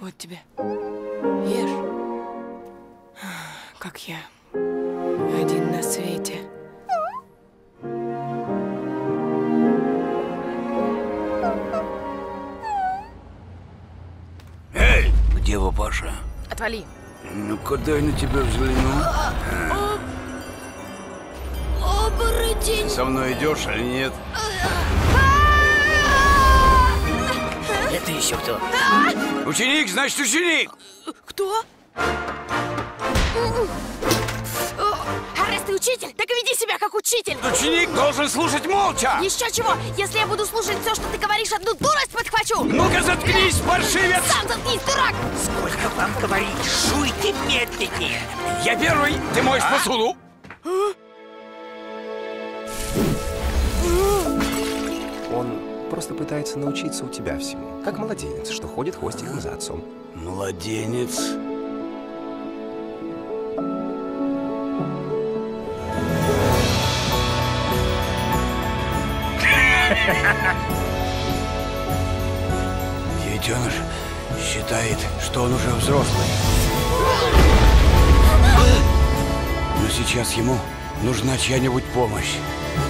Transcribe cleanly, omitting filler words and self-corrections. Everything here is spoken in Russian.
Вот тебе. Ешь. Как я. Один на свете. Эй, где папаша? Отвали. Ну, куда я на тебя взгляну? Оборотень! Со мной идешь или нет? Это еще кто? Ученик, значит, ученик! Кто? Раз ты учитель, так и веди себя как учитель! Ученик должен слушать молча! Еще чего? Если я буду слушать все, что ты говоришь, одну дурость подхвачу! Ну-ка заткнись, паршивец! Сам заткнись, дурак! Сколько вам говорить? Жуйте медленнее! Я первый! Ты моешь посуду! Он просто пытается научиться у тебя всему. Как младенец, что ходит хвостиком за отцом. Младенец. Детеныш считает, что он уже взрослый. Но сейчас ему нужна чья-нибудь помощь.